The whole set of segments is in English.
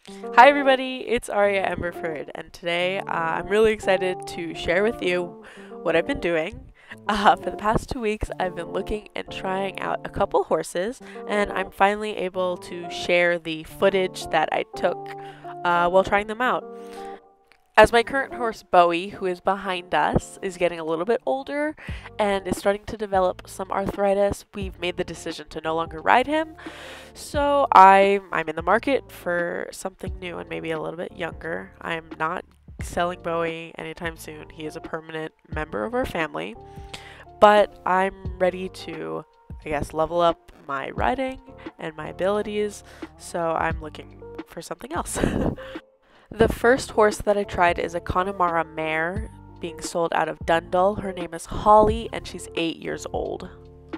Hi everybody, it's Aria Emberford, and today I'm really excited to share with you what I've been doing. For the past 2 weeks, I've been looking and trying out a couple horses, and I'm finally able to share the footage that I took while trying them out. As my current horse Bowie, who is behind us, is getting a little bit older and is starting to develop some arthritis, we've made the decision to no longer ride him. So I'm in the market for something new and maybe a little bit younger. I'm not selling Bowie anytime soon. He is a permanent member of our family, but I'm ready to, I guess, level up my riding and my abilities, so I'm looking for something else. The first horse that I tried is a Connemara mare being sold out of Dundal. Her name is Holly and she's 8 years old.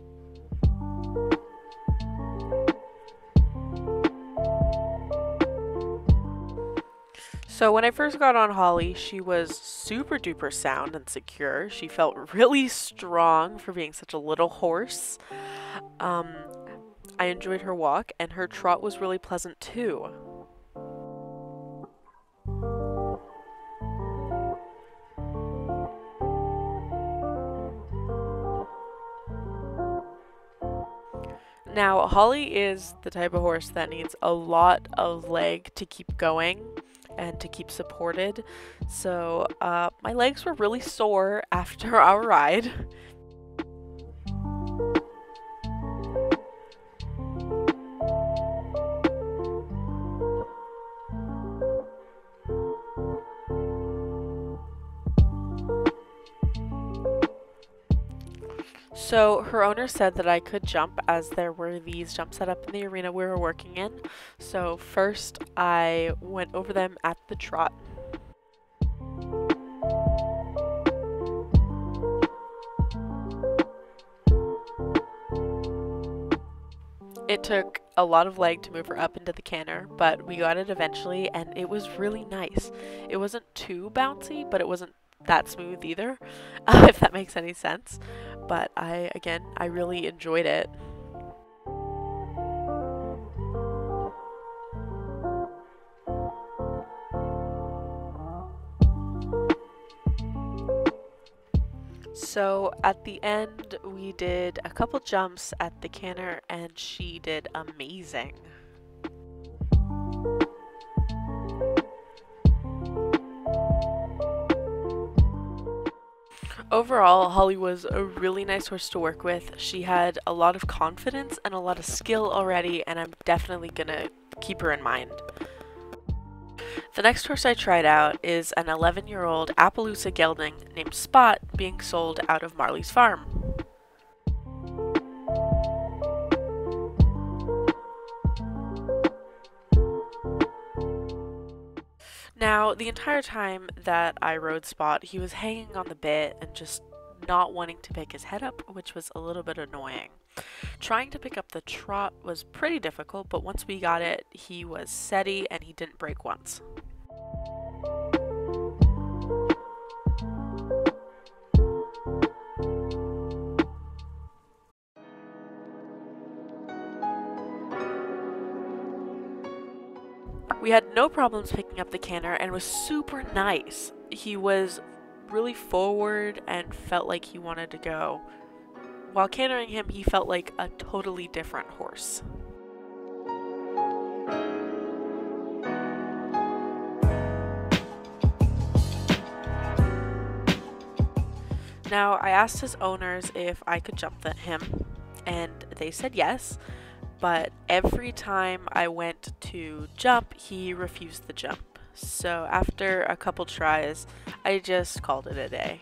So when I first got on Holly, she was super duper sound and secure. She felt really strong for being such a little horse. Um, I enjoyed her walk and her trot was really pleasant too. Now, Holly is the type of horse that needs a lot of leg to keep going and to keep supported. So, my legs were really sore after our ride. So her owner said that I could jump as there were these jumps set up in the arena we were working in. So first I went over them at the trot. It took a lot of leg to move her up into the canter, but we got it eventually and it was really nice. It wasn't too bouncy, but it wasn't that smooth either, if that makes any sense. But I really enjoyed it. So at the end, we did a couple jumps at the canter and she did amazing. Overall, Holly was a really nice horse to work with. She had a lot of confidence and a lot of skill already, and I'm definitely gonna keep her in mind. The next horse I tried out is an 11-year-old Appaloosa gelding named Spot being sold out of Marley's farm. Now, the entire time that I rode Spot, he was hanging on the bit and just not wanting to pick his head up, which was a little bit annoying. Trying to pick up the trot was pretty difficult, but once we got it, he was steady and he didn't break once. We had no problems picking up the canter and was super nice. He was really forward and felt like he wanted to go. While cantering him, he felt like a totally different horse. Now, I asked his owners if I could jump him, and they said yes, but every time I went to jump, he refused the jump. So after a couple tries, I just called it a day.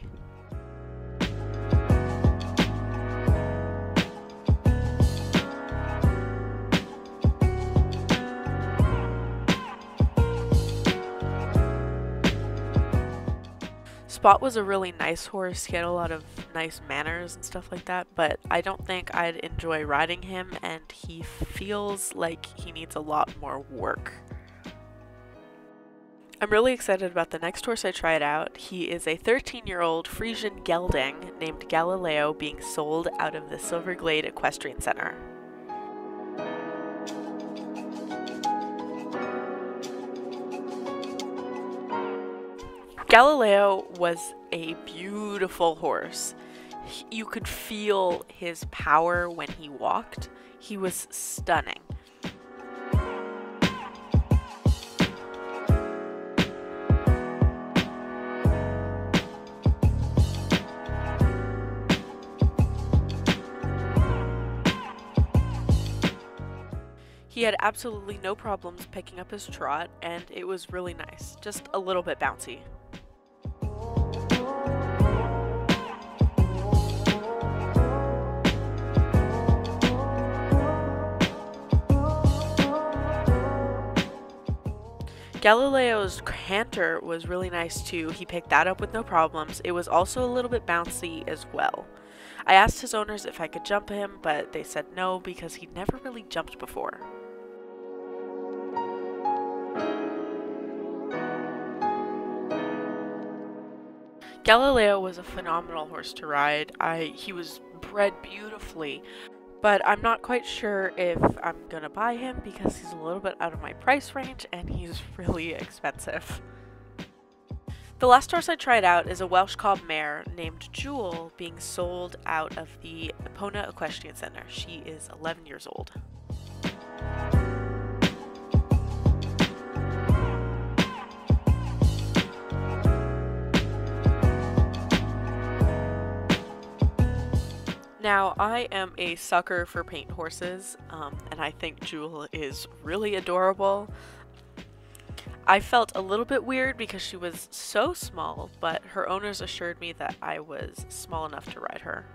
Spot was a really nice horse. He had a lot of nice manners and stuff like that, but I don't think I'd enjoy riding him, and he feels like he needs a lot more work. I'm really excited about the next horse I tried out. He is a 13-year-old Frisian gelding named Galileo being sold out of the Silverglade Equestrian Center. Galileo was a beautiful horse. You could feel his power when he walked. He was stunning. He had absolutely no problems picking up his trot, and it was really nice, just a little bit bouncy. Galileo's canter was really nice too. He picked that up with no problems. It was also a little bit bouncy as well. I asked his owners if I could jump him, but they said no because he'd never really jumped before. Galileo was a phenomenal horse to ride. He was bred beautifully, but I'm not quite sure if I'm gonna buy him because he's a little bit out of my price range and he's really expensive. The last horse I tried out is a Welsh cob mare named Jewel, being sold out of the Epona Equestrian Center. She is 11 years old. Now, I am a sucker for paint horses, and I think Jewel is really adorable. I felt a little bit weird because she was so small, but her owners assured me that I was small enough to ride her.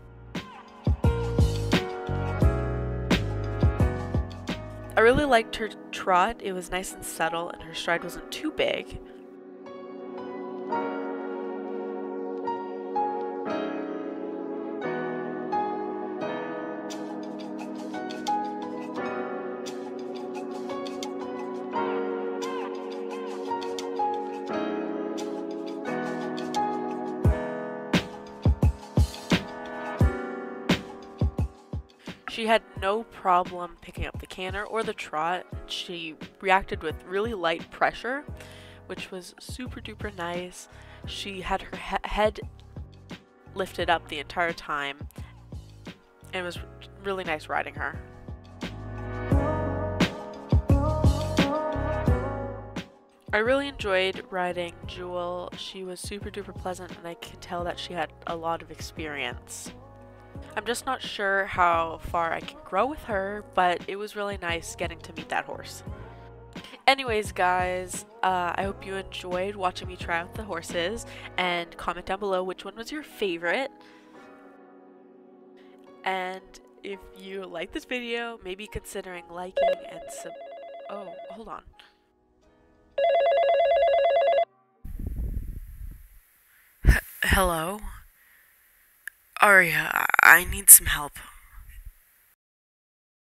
I really liked her trot. It was nice and subtle, and her stride wasn't too big. She had no problem picking up the canter or the trot. She reacted with really light pressure, which was super duper nice. She had her head lifted up the entire time, and it was really nice riding her. I really enjoyed riding Jewel. She was super duper pleasant, and I could tell that she had a lot of experience. I'm just not sure how far I can grow with her, but it was really nice getting to meet that horse. Anyways, guys, I hope you enjoyed watching me try out the horses, and comment down below which one was your favorite. And if you like this video, maybe considering liking and oh, hold on. Hello? Aria, I need some help.